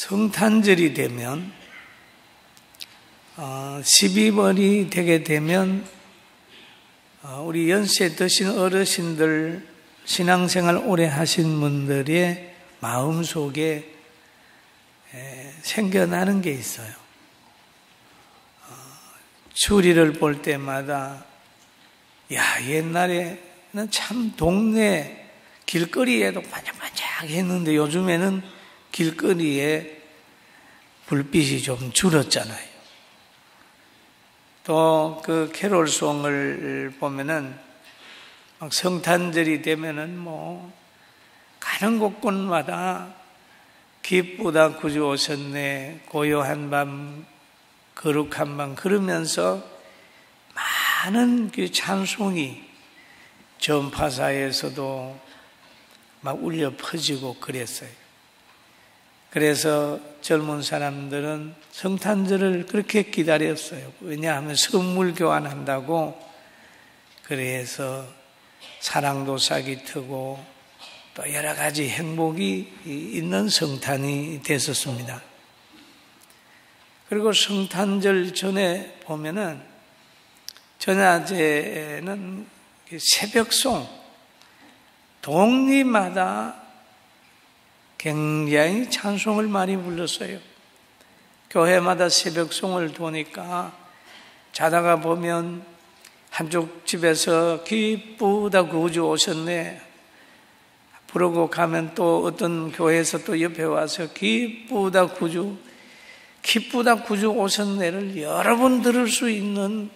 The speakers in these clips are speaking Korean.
성탄절이 되면 12월이 되게 되면 우리 연세 드신 어르신들, 신앙생활 오래 하신 분들의 마음속에 생겨나는 게 있어요. 추리를 볼 때마다 옛날에는 참 동네 길거리에도 반짝반짝 했는데 요즘에는 길거리에 불빛이 좀 줄었잖아요. 또 그 캐롤송을 보면은 막 성탄절이 되면은 가는 곳곳마다 기쁘다 구주 오셨네, 고요한 밤, 거룩한 밤 그러면서 많은 그 찬송이 전파사에서도 막 울려 퍼지고 그랬어요. 그래서 젊은 사람들은 성탄절을 그렇게 기다렸어요. 왜냐하면 선물 교환한다고. 그래서 사랑도 싹이 트고 또 여러 가지 행복이 있는 성탄이 됐었습니다. 그리고 성탄절 전에 보면은 전야제는 새벽송, 동리마다 굉장히 찬송을 많이 불렀어요. 교회마다 새벽송을 도니까 자다가 보면 한쪽 집에서 기쁘다 구주 오셨네 부르고 가면 또 어떤 교회에서 또 옆에 와서 기쁘다 구주 오셨네를 여러 번 들을 수 있는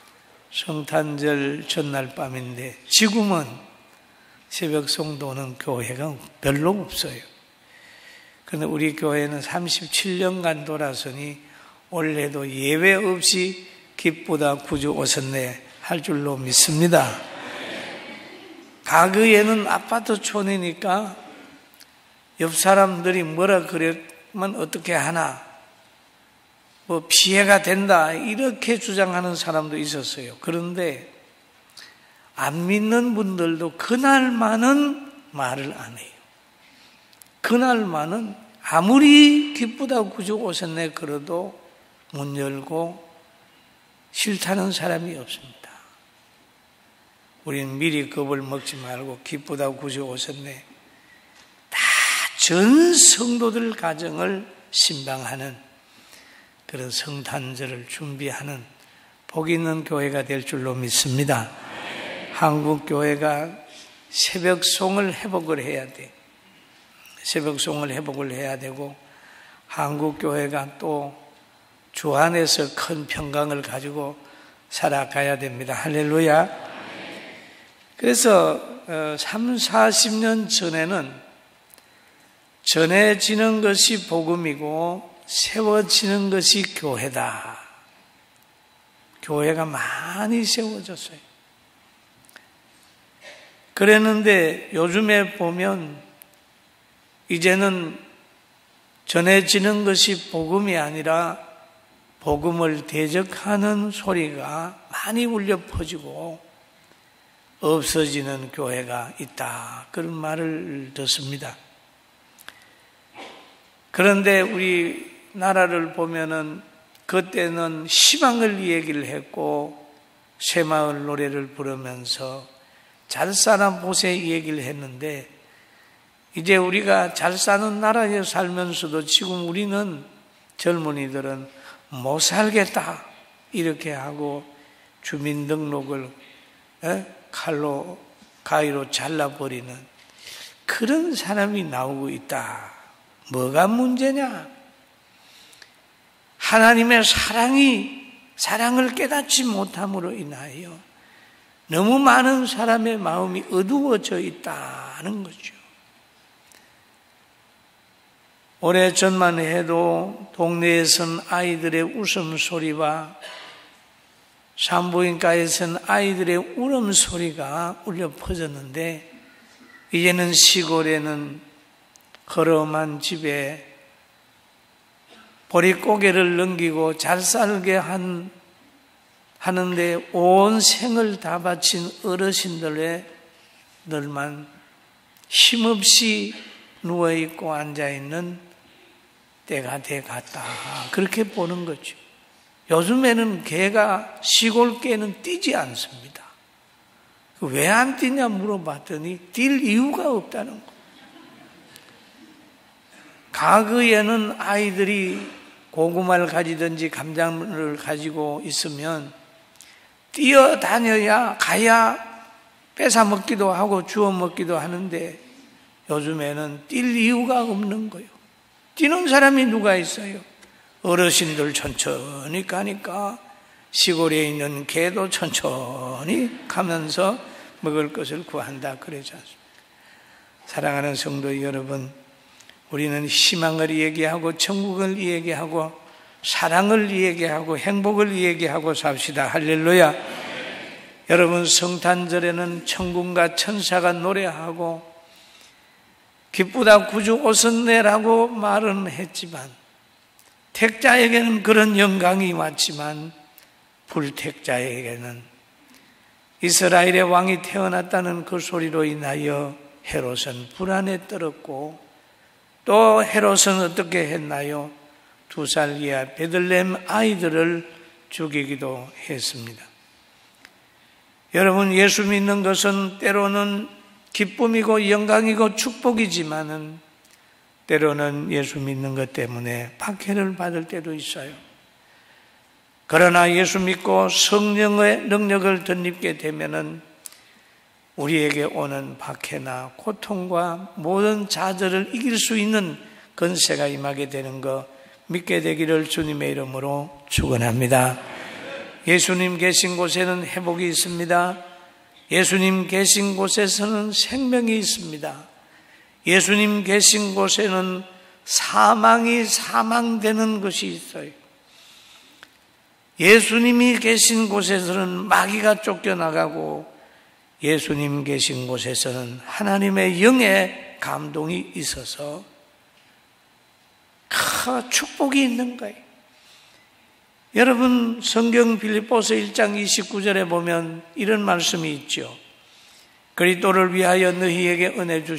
성탄절 전날 밤인데 지금은 새벽송 도는 교회가 별로 없어요. 그런데 우리 교회는 37년간 돌아서니 올해도 예외 없이 기쁘다 구주 오셨네 할 줄로 믿습니다. 가그에는 아파트촌이니까 옆 사람들이 뭐라 그러면 어떻게 하나, 피해가 된다 이렇게 주장하는 사람도 있었어요. 그런데 안 믿는 분들도 그날만은 말을 안 해요. 그날만은 아무리 기쁘다 구주 오셨네 그래도 문 열고 싫다는 사람이 없습니다. 우리는 미리 겁을 먹지 말고 기쁘다 구주 오셨네 다 전 성도들 가정을 신방하는 그런 성탄절을 준비하는 복 있는 교회가 될 줄로 믿습니다. 한국 교회가 새벽송을 회복을 해야 돼. 새벽송을 회복을 해야 되고 한국 교회가 또 주 안에서 큰 평강을 가지고 살아가야 됩니다. 할렐루야. 그래서 30-40년 전에는 전해지는 것이 복음이고 세워지는 것이 교회다. 교회가 많이 세워졌어요. 그랬는데 요즘에 보면 이제는 전해지는 것이 복음이 아니라 복음을 대적하는 소리가 많이 울려 퍼지고 없어지는 교회가 있다. 그런 말을 듣습니다. 그런데 우리 나라를 보면은 그때는 희망을 얘기를 했고 새마을 노래를 부르면서 잘 사나 보세 얘기를 했는데 이제 우리가 잘 사는 나라에 살면서도 지금 우리는 젊은이들은 못 살겠다 이렇게 하고 주민등록을 칼로 가위로 잘라버리는 그런 사람이 나오고 있다. 뭐가 문제냐? 하나님의 사랑을 깨닫지 못함으로 인하여 너무 많은 사람의 마음이 어두워져 있다는 거죠. 오래전만 해도 동네에선 아이들의 웃음소리와 산부인과에선 아이들의 울음소리가 울려 퍼졌는데 이제는 시골에는 허름한 집에 보릿고개를 넘기고 잘 살게 하는데 온 생을 다 바친 어르신들만 힘없이 누워있고 앉아있는 때가 돼 갔다. 그렇게 보는 거죠. 요즘에는 개가 시골 개는 뛰지 않습니다. 왜 안 뛰냐 물어봤더니 뛸 이유가 없다는 거. 과거에는 아이들이 고구마를 가지든지 감자를 가지고 있으면 뛰어다녀야 가야 뺏어 먹기도 하고 주워 먹기도 하는데 요즘에는 뛸 이유가 없는 거예요. 뛰는 사람이 누가 있어요? 어르신들 천천히 가니까 시골에 있는 개도 천천히 가면서 먹을 것을 구한다 그러지 않습니까? 사랑하는 성도 여러분, 우리는 희망을 얘기하고 천국을 얘기하고 사랑을 얘기하고 행복을 얘기하고 삽시다. 할렐루야. 여러분, 성탄절에는 천군과 천사가 노래하고 기쁘다 구주 오셨네라고 말은 했지만 택자에게는 그런 영광이 왔지만 불택자에게는 이스라엘의 왕이 태어났다는 그 소리로 인하여 헤롯은 불안에 떨었고 또 헤롯은 어떻게 했나요? 2살 이하 베들레헴 아이들을 죽이기도 했습니다. 여러분, 예수 믿는 것은 때로는 기쁨이고 영광이고 축복이지만은 때로는 예수 믿는 것 때문에 박해를 받을 때도 있어요. 그러나 예수 믿고 성령의 능력을 덧입게 되면은 우리에게 오는 박해나 고통과 모든 좌절을 이길 수 있는 권세가 임하게 되는 것 믿게 되기를 주님의 이름으로 축원합니다. 예수님 계신 곳에는 회복이 있습니다. 예수님 계신 곳에서는 생명이 있습니다. 예수님 계신 곳에는 사망이 사망되는 것이 있어요. 예수님이 계신 곳에서는 마귀가 쫓겨나가고 예수님 계신 곳에서는 하나님의 영의 감동이 있어서 큰 축복이 있는 거예요. 여러분, 성경 빌립보서 1장 29절에 보면 이런 말씀이 있죠. 그리스도를 위하여 너희에게 은혜를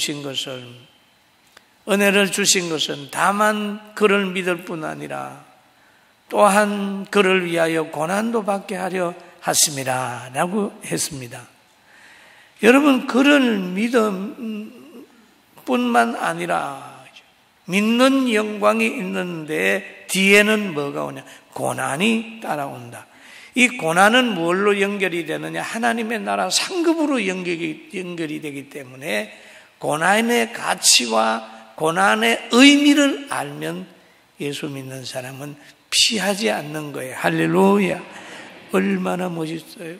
주신 것은 다만 그를 믿을 뿐 아니라 또한 그를 위하여 고난도 받게 하려 하심이라 라고 했습니다. 여러분, 그를 믿음 뿐만 아니라 믿는 영광이 있는데 뒤에는 뭐가 오냐? 고난이 따라온다. 이 고난은 뭘로 연결이 되느냐? 하나님의 나라 상급으로 연결이 되기 때문에 고난의 가치와 고난의 의미를 알면 예수 믿는 사람은 피하지 않는 거예요. 할렐루야. 얼마나 멋있어요.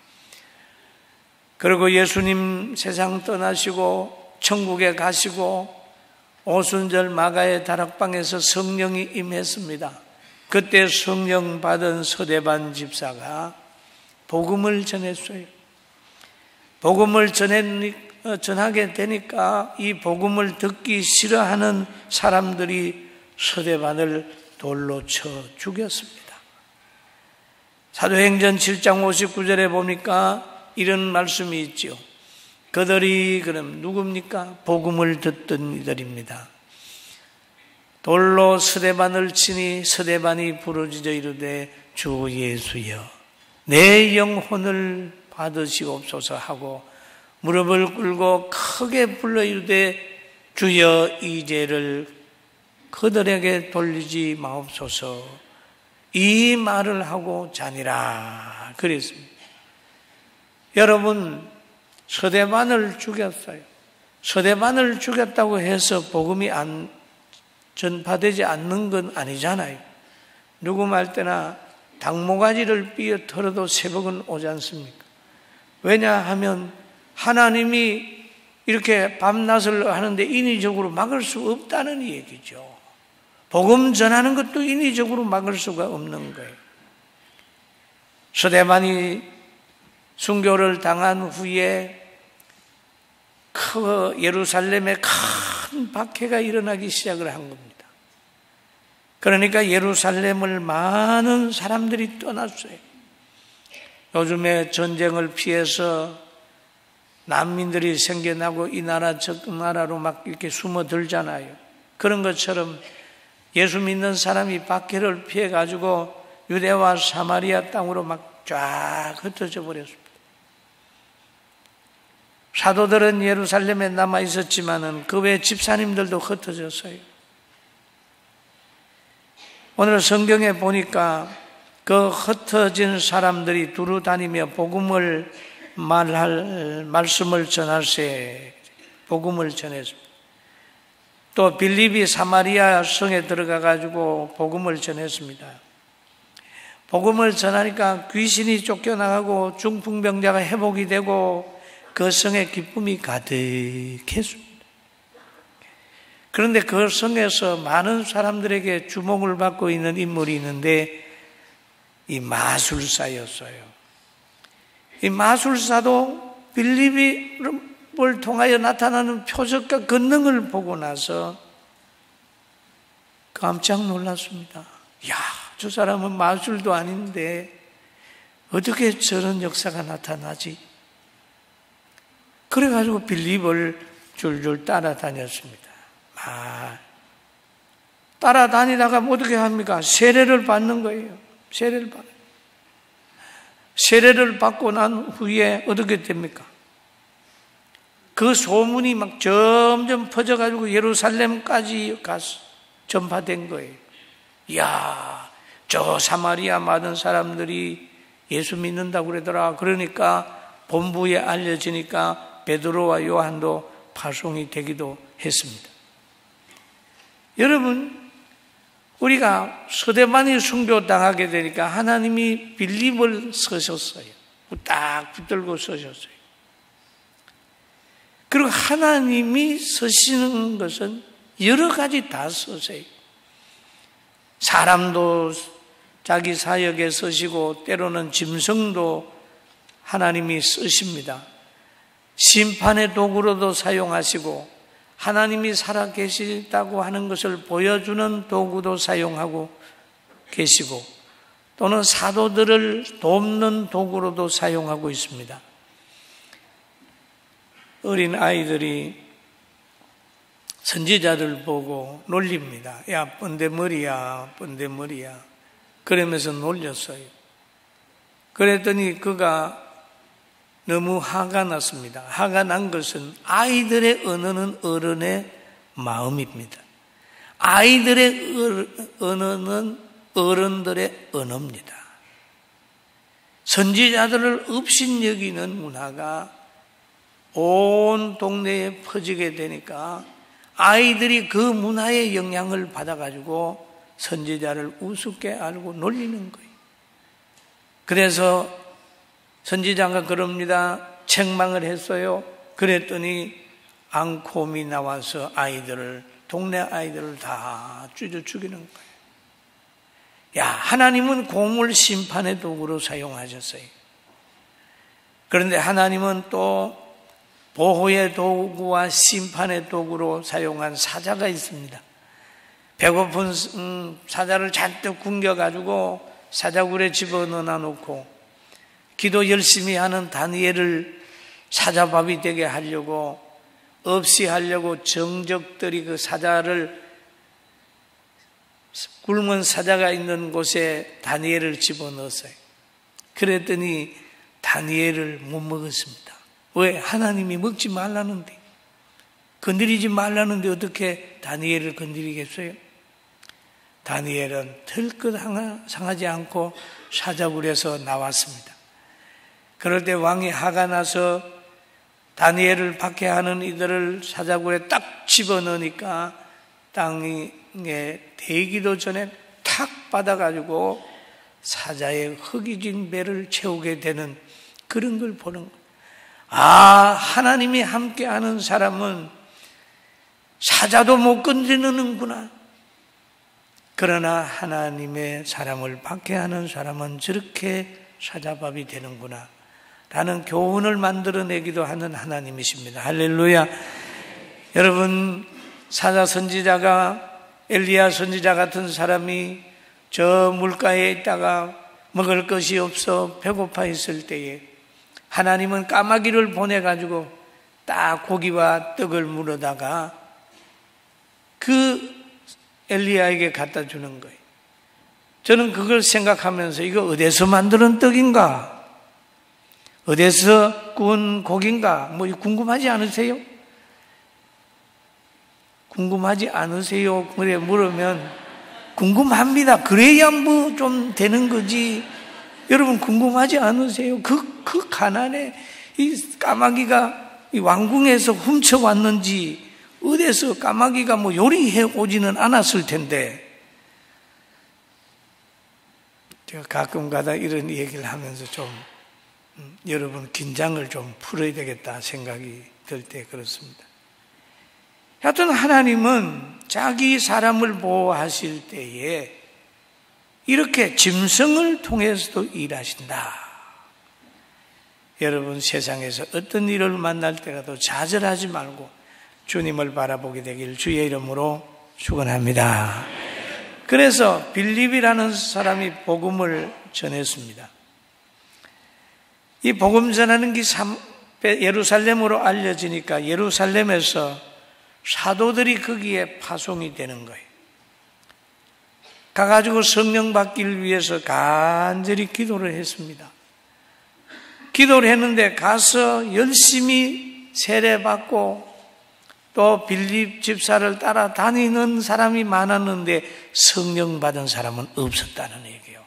그리고 예수님 세상 떠나시고 천국에 가시고 오순절 마가의 다락방에서 성령이 임했습니다. 그때 성령 받은 서대반 집사가 복음을 전했어요. 복음을 전하게 되니까 이 복음을 듣기 싫어하는 사람들이 서대반을 돌로 쳐 죽였습니다. 사도행전 7장 59절에 보니까 이런 말씀이 있죠. 그들이 그럼 누굽니까? 복음을 듣던 이들입니다. 돌로 스데반을 치니 스데반이 부르짖어 이르되 주 예수여 내 영혼을 받으시옵소서 하고 무릎을 꿇고 크게 불러 이르되 주여 이 죄를 그들에게 돌리지 마옵소서 이 말을 하고 자니라 그랬습니다. 여러분, 서대반을 죽였어요. 서대반을 죽였다고 해서 복음이 전파되지 않는 건 아니잖아요. 누구 말 때나 닭모가지를 삐어 털어도 새벽은 오지 않습니까? 왜냐하면 하나님이 이렇게 밤낮을 하는데 인위적으로 막을 수 없다는 얘기죠. 복음 전하는 것도 인위적으로 막을 수가 없는 거예요. 서대반이 순교를 당한 후에 예루살렘에 큰 박해가 일어나기 시작을 한 겁니다. 그러니까 예루살렘을 많은 사람들이 떠났어요. 요즘에 전쟁을 피해서 난민들이 생겨나고 이 나라 저 나라로 막 이렇게 숨어들잖아요. 그런 것처럼 예수 믿는 사람이 박해를 피해가지고 유대와 사마리아 땅으로 막 쫙 흩어져 버렸습니다. 사도들은 예루살렘에 남아 있었지만은 그 외 집사님들도 흩어졌어요. 오늘 성경에 보니까 그 흩어진 사람들이 두루 다니며 복음을 말씀을 전할세 복음을 전했습니다. 또 빌립이 사마리아 성에 들어가 가지고 복음을 전했습니다. 복음을 전하니까 귀신이 쫓겨나가고 중풍병자가 회복이 되고 그 성에 기쁨이 가득했습니다. 그런데 그 성에서 많은 사람들에게 주목을 받고 있는 인물이 있는데 이 마술사였어요. 이 마술사도 빌립을 통하여 나타나는 표적과 권능을 보고 나서 깜짝 놀랐습니다. 야, 저 사람은 마술도 아닌데 어떻게 저런 역사가 나타나지? 그래가지고 빌립을 줄줄 따라다녔습니다. 따라다니다가 어떻게 합니까? 세례를 받는 거예요. 세례를 받고 난 후에 어떻게 됩니까? 그 소문이 막 점점 퍼져가지고 예루살렘까지 가서 전파된 거예요. 이야, 저 사마리아 많은 사람들이 예수 믿는다고 그러더라. 그러니까 본부에 알려지니까 베드로와 요한도 파송이 되기도 했습니다. 여러분, 우리가 서대만이 순교당하게 되니까 하나님이 빌립을 서셨어요. 딱 붙들고 서셨어요. 그리고 하나님이 서시는 것은 여러 가지 다 서세요. 사람도 자기 사역에 쓰시고 때로는 짐승도 하나님이 쓰십니다. 심판의 도구로도 사용하시고 하나님이 살아계시다고 하는 것을 보여주는 도구도 사용하고 계시고 또는 사도들을 돕는 도구로도 사용하고 있습니다. 어린 아이들이 선지자들 보고 놀립니다. 야, 번데머리야, 번데머리야. 그러면서 놀렸어요. 그랬더니 그가 너무 화가 났습니다. 화가 난 것은 아이들의 언어는 어른의 마음입니다. 아이들의 언어는 어른들의 언어입니다. 선지자들을 업신여기는 문화가 온 동네에 퍼지게 되니까 아이들이 그 문화의 영향을 받아가지고 선지자를 우습게 알고 놀리는 거예요. 그래서 선지자가 그럽니다. 책망을 했어요. 그랬더니 앙콤이 나와서 동네 아이들을 다 찢어 죽이는 거예요. 야, 하나님은 곰을 심판의 도구로 사용하셨어요. 그런데 하나님은 또 보호의 도구와 심판의 도구로 사용한 사자가 있습니다. 배고픈 사자를 잔뜩 굶겨가지고 사자굴에 집어넣어 놓고 기도 열심히 하는 다니엘을 사자밥이 되게 하려고 없이 하려고 정적들이 그 사자를 굶은 사자가 있는 곳에 다니엘을 집어넣었어요. 그랬더니 다니엘을 못 먹었습니다. 왜? 하나님이 먹지 말라는데, 건드리지 말라는데 어떻게 다니엘을 건드리겠어요? 다니엘은 털끝 상하지 않고 사자굴에서 나왔습니다. 그럴 때 왕이 화가 나서 다니엘을 박해하는 이들을 사자굴에 딱 집어넣으니까 땅에 데기도 전에 탁 받아가지고 사자의 허기진 배를 채우게 되는 그런 걸 보는 거예요. 하나님이 함께하는 사람은 사자도 못 건드리는구나. 그러나 하나님의 사람을 박해하는 사람은 저렇게 사자밥이 되는구나 라는 교훈을 만들어내기도 하는 하나님이십니다. 할렐루야. 여러분, 사자 선지자가 엘리야 선지자 같은 사람이 저 물가에 있다가 먹을 것이 없어 배고파 있을 때에 하나님은 까마귀를 보내가지고 딱 고기와 떡을 물어다가 그 엘리야에게 갖다 주는 거예요. 저는 그걸 생각하면서 이거 어디서 만드는 떡인가? 어디서 구운 고기인가? 뭐 궁금하지 않으세요? 궁금하지 않으세요? 그래 물으면 궁금합니다. 그래야 뭐 좀 되는 거지. 여러분 궁금하지 않으세요? 그 가난에 이 까마귀가 이 왕궁에서 훔쳐왔는지 어디서 까마귀가 뭐 요리해 오지는 않았을 텐데, 제가 가끔가다 이런 얘기를 하면서 좀 여러분 긴장을 좀 풀어야 되겠다 생각이 들 때 그렇습니다. 하여튼 하나님은 자기 사람을 보호하실 때에 이렇게 짐승을 통해서도 일하신다. 여러분 세상에서 어떤 일을 만날 때라도 좌절하지 말고 주님을 바라보게 되길 주의 이름으로 축원합니다. 그래서 빌립이라는 사람이 복음을 전했습니다. 이 복음 전하는 게 예루살렘으로 알려지니까 예루살렘에서 사도들이 거기에 파송이 되는 거예요. 가가지고 성령 받기를 위해서 간절히 기도를 했습니다. 기도를 했는데 가서 열심히 세례받고 또 빌립 집사를 따라다니는 사람이 많았는데 성령 받은 사람은 없었다는 얘기예요.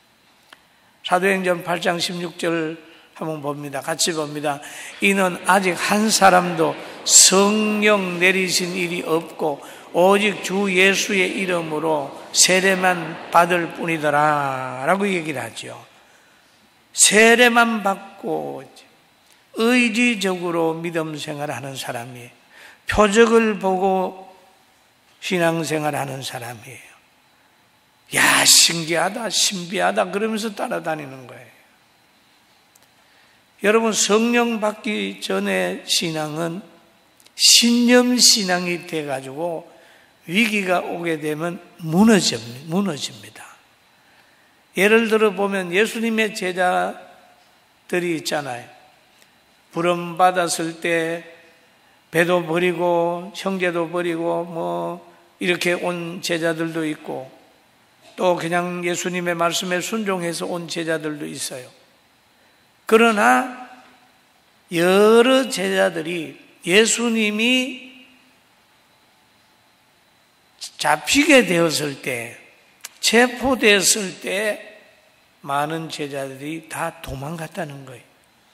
사도행전 8장 16절 한번 봅니다. 같이 봅니다. 이는 아직 한 사람도 성령 내리신 일이 없고 오직 주 예수의 이름으로 세례만 받을 뿐이더라 라고 얘기를 하죠. 세례만 받고 의지적으로 믿음 생활하는 사람이에요. 표적을 보고 신앙생활하는 사람이에요. 야, 신기하다, 신비하다 그러면서 따라다니는 거예요. 여러분 성령 받기 전에 신앙은 신념신앙이 돼가지고 위기가 오게 되면 무너집니다. 예를 들어 보면 예수님의 제자들이 있잖아요. 부름 받았을 때 배도 버리고 형제도 버리고 뭐 이렇게 온 제자들도 있고 또 그냥 예수님의 말씀에 순종해서 온 제자들도 있어요. 그러나 여러 제자들이 예수님이 잡히게 되었을 때, 체포되었을 때 많은 제자들이 다 도망갔다는 거예요.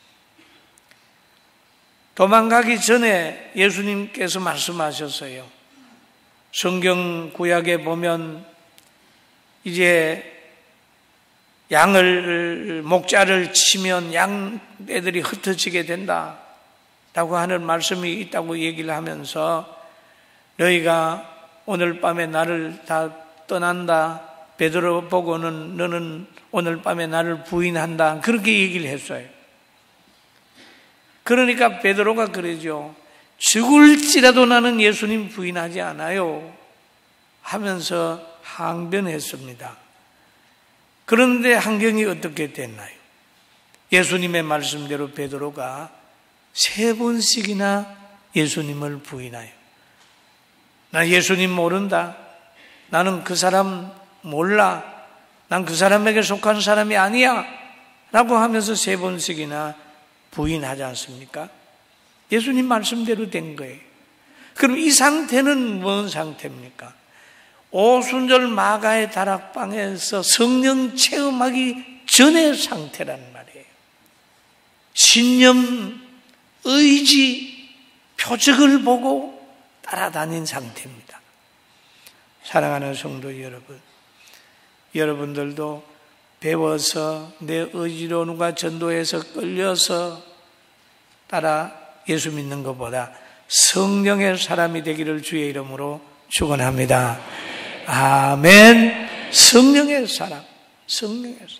도망가기 전에 예수님께서 말씀하셨어요. 성경 구약에 보면 이제 목자를 치면 양떼들이 흩어지게 된다 라고 하는 말씀이 있다고 얘기를 하면서 너희가 오늘 밤에 나를 다 떠난다. 베드로 보고는 너는 오늘 밤에 나를 부인한다. 그렇게 얘기를 했어요. 그러니까 베드로가 그러죠. 죽을지라도 나는 예수님 부인하지 않아요 하면서 항변했습니다. 그런데 환경이 어떻게 됐나요? 예수님의 말씀대로 베드로가 3번씩이나 예수님을 부인해요. 나 예수님 모른다. 나는 그 사람 몰라. 난 그 사람에게 속한 사람이 아니야. 라고 하면서 3번씩이나 부인하지 않습니까? 예수님 말씀대로 된 거예요. 그럼 이 상태는 뭔 상태입니까? 오순절 마가의 다락방에서 성령 체험하기 전의 상태란 말이에요. 신념, 의지, 표적을 보고 따라다닌 상태입니다. 사랑하는 성도 여러분, 여러분들도 배워서 내 의지로 누가 전도해서 끌려서 따라 예수 믿는 것보다 성령의 사람이 되기를 주의 이름으로 축원합니다. 아멘. 성령의 사람, 성령의 사람.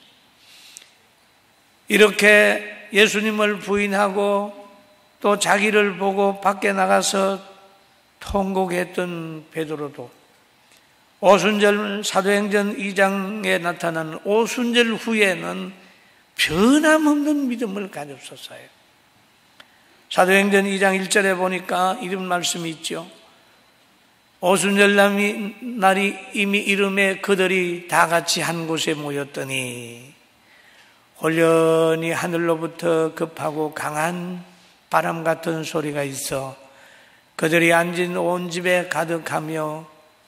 이렇게 예수님을 부인하고 또 자기를 보고 밖에 나가서 통곡했던 베드로도 오순절 사도행전 2장에 나타나는 오순절 후에는 변함없는 믿음을 가졌었어요. 사도행전 2장 1절에 보니까 이런 말씀이 있죠. 오순절날이 날이 이미 이름에 그들이 다 같이 한 곳에 모였더니 홀연히 하늘로부터 급하고 강한 바람 같은 소리가 있어 그들이 앉은 온 집에 가득하며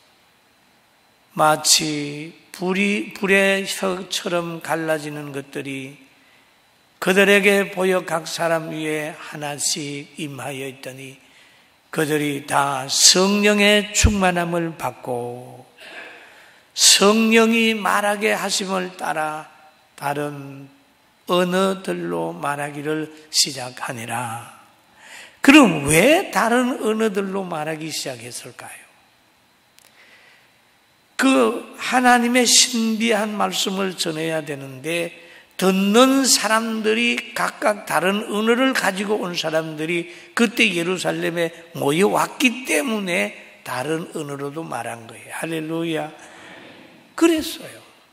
마치 불의 혀처럼 갈라지는 것들이 그들에게 보여 각 사람 위에 하나씩 임하여 있더니 그들이 다 성령의 충만함을 받고 성령이 말하게 하심을 따라 다른 언어들로 말하기를 시작하니라. 그럼 왜 다른 언어들로 말하기 시작했을까요? 그 하나님의 신비한 말씀을 전해야 되는데 듣는 사람들이 각각 다른 언어를 가지고 온 사람들이 그때 예루살렘에 모여왔기 때문에 다른 언어로도 말한 거예요. 할렐루야. 그랬어요.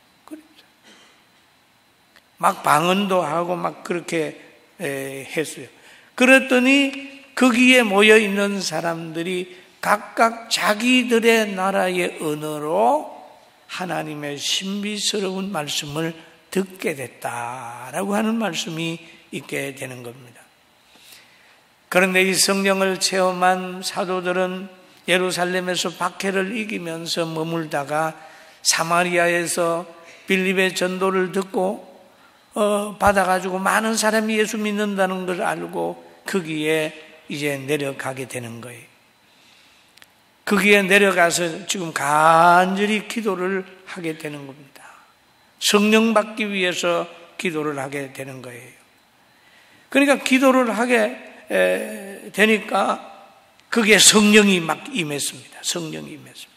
막 방언도 하고 막 그렇게 했어요. 그랬더니 거기에 모여 있는 사람들이 각각 자기들의 나라의 언어로 하나님의 신비스러운 말씀을 듣게 됐다라고 하는 말씀이 있게 되는 겁니다. 그런데 이 성령을 체험한 사도들은 예루살렘에서 박해를 이기면서 머물다가 사마리아에서 빌립의 전도를 듣고 받아가지고 많은 사람이 예수 믿는다는 걸 알고 거기에 이제 내려가게 되는 거예요. 거기에 내려가서 지금 간절히 기도를 하게 되는 겁니다. 성령 받기 위해서 기도를 하게 되는 거예요. 그러니까 기도를 하게 되니까 거기에 성령이 막 임했습니다. 성령이 임했습니다.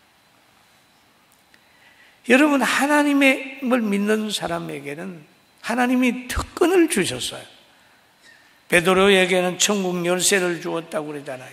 여러분, 하나님을 믿는 사람에게는 하나님이 특권을 주셨어요. 베드로에게는 천국 열쇠를 주었다고 그러잖아요.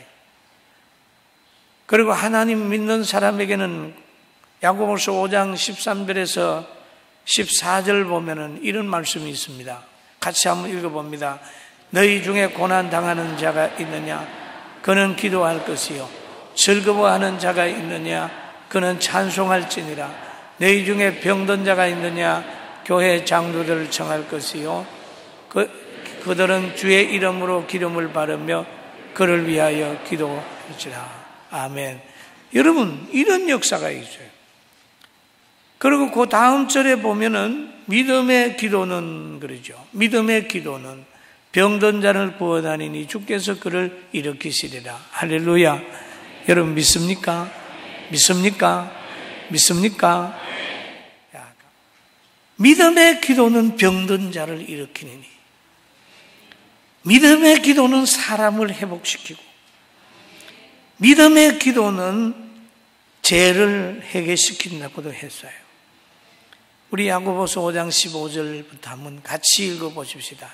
그리고 하나님 믿는 사람에게는 야고보서 5장 13절에서 14절 보면은 이런 말씀이 있습니다. 같이 한번 읽어봅니다. 너희 중에 고난 당하는 자가 있느냐? 그는 기도할 것이요. 즐거워하는 자가 있느냐? 그는 찬송할지니라. 너희 중에 병든 자가 있느냐? 교회 장로들을 청할 것이요. 그들은 주의 이름으로 기름을 바르며 그를 위하여 기도할지라. 아멘. 여러분, 이런 역사가 있어요. 그리고 그 다음 절에 보면은 믿음의 기도는 그러죠. 믿음의 기도는 병든 자를 구원하니니 주께서 그를 일으키시리라. 할렐루야. 여러분 믿습니까? 믿습니까? 믿습니까? 믿음의 기도는 병든 자를 일으키니 믿음의 기도는 사람을 회복시키고 믿음의 기도는 죄를 해결시킨다고도 했어요. 우리 야고보서 5장 15절부터 한번 같이 읽어보십시다.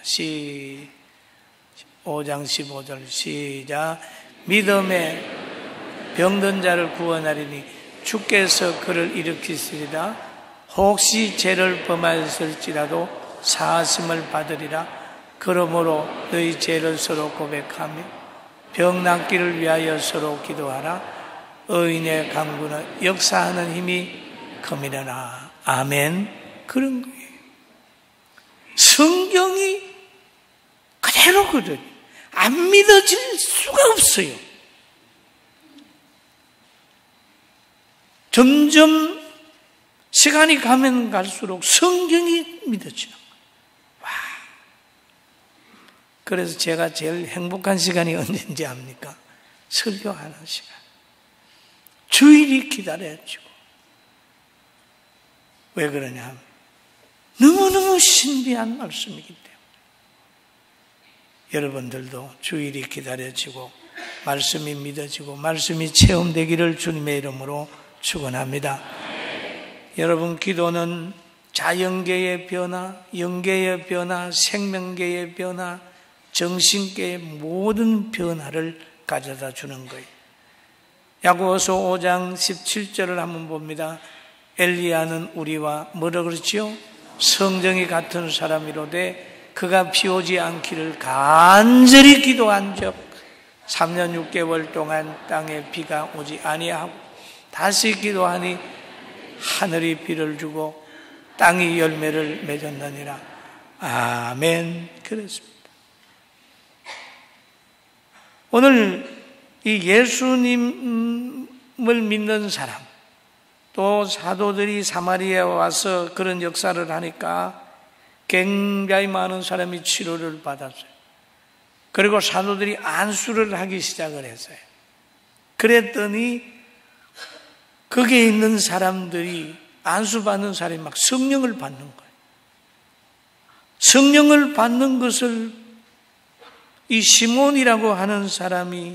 5장 15절 시작. 믿음에 병든 자를 구원하리니 주께서 그를 일으키시리라. 혹시 죄를 범하였을지라도 사하심을 받으리라. 그러므로 너희 죄를 서로 고백하며 병 낫기를 위하여 서로 기도하라. 의인의 강구는 역사하는 힘이 큼이려나. 아멘. 그런 거예요. 성경이 그대로거든. 안 믿어질 수가 없어요. 점점 시간이 가면 갈수록 성경이 믿어지는 거예요. 와. 그래서 제가 제일 행복한 시간이 언제인지 압니까? 설교하는 시간. 주일이 기다려지고. 왜 그러냐 하면 너무너무 신비한 말씀이기 때문에 여러분들도 주일이 기다려지고 말씀이 믿어지고 말씀이 체험되기를 주님의 이름으로 축원합니다. 여러분, 기도는 자연계의 변화, 영계의 변화, 생명계의 변화, 정신계의 모든 변화를 가져다 주는 거예요. 야고보서 5장 17절을 한번 봅니다. 엘리야는 우리와 뭐라 그랬지요? 성정이 같은 사람이로되 그가 비 오지 않기를 간절히 기도한 적 3년 6개월 동안 땅에 비가 오지 아니하고 다시 기도하니 하늘이 비를 주고 땅이 열매를 맺었느니라. 아멘. 그랬습니다. 오늘 이 예수님을 믿는 사람, 또 사도들이 사마리아에 와서 그런 역사를 하니까 굉장히 많은 사람이 치료를 받았어요. 그리고 사도들이 안수를 하기 시작을 했어요. 그랬더니 거기에 있는 사람들이, 안수받는 사람이 막 성령을 받는 거예요. 성령을 받는 것을 이 시몬이라고 하는 사람이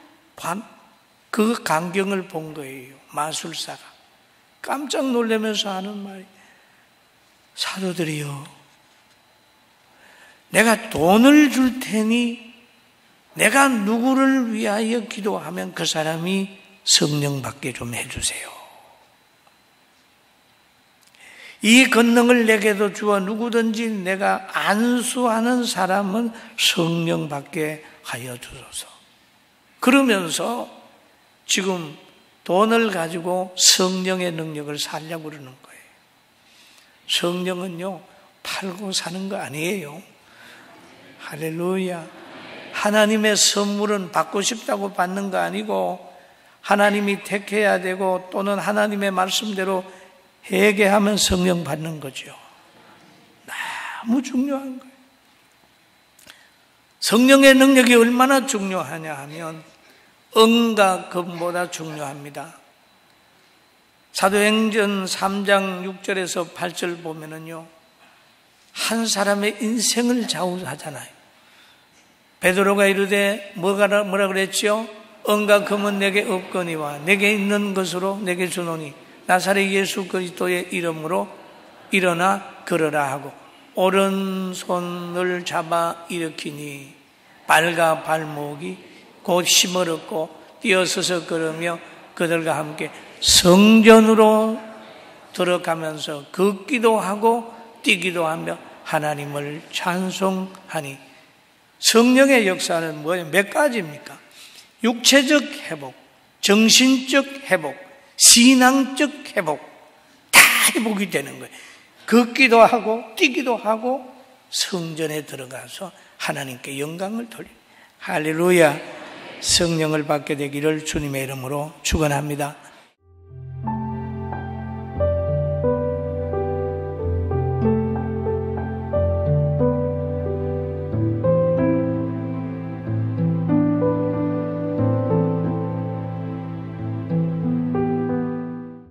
그 광경을 본 거예요. 마술사가 깜짝 놀라면서 하는 말이, 사도들이요, 내가 돈을 줄 테니 내가 누구를 위하여 기도하면 그 사람이 성령 받게 좀 해주세요. 이 권능을 내게도 주어 누구든지 내가 안수하는 사람은 성령 받게 하여 주소서. 그러면서 지금 돈을 가지고 성령의 능력을 살려고 그러는 거예요. 성령은요, 팔고 사는 거 아니에요. 할렐루야. 하나님의 선물은 받고 싶다고 받는 거 아니고 하나님이 택해야 되고 또는 하나님의 말씀대로 회개하면 성령 받는 거죠. 너무 중요한 거예요. 성령의 능력이 얼마나 중요하냐 하면 은과 금보다 중요합니다. 사도행전 3장 6절에서 8절 보면은요, 한 사람의 인생을 좌우하잖아요. 베드로가 이르되 뭐라 그랬죠? 은과 금은 내게 없거니와 내게 있는 것으로 내게 주노니 나사렛 예수 그리스도의 이름으로 일어나 걸으라 하고 오른손을 잡아 일으키니 발과 발목이 곧 힘을 얻고 뛰어서서 걸으며 그들과 함께 성전으로 들어가면서 걷기도 하고 뛰기도 하며 하나님을 찬송하니. 성령의 역사는 뭐예요? 몇 가지입니까? 육체적 회복, 정신적 회복, 신앙적 회복, 다 회복이 되는 거예요. 걷기도 하고 뛰기도 하고 성전에 들어가서 하나님께 영광을 돌리는. 할렐루야. 성령을 받게 되기를 주님의 이름으로 축원합니다.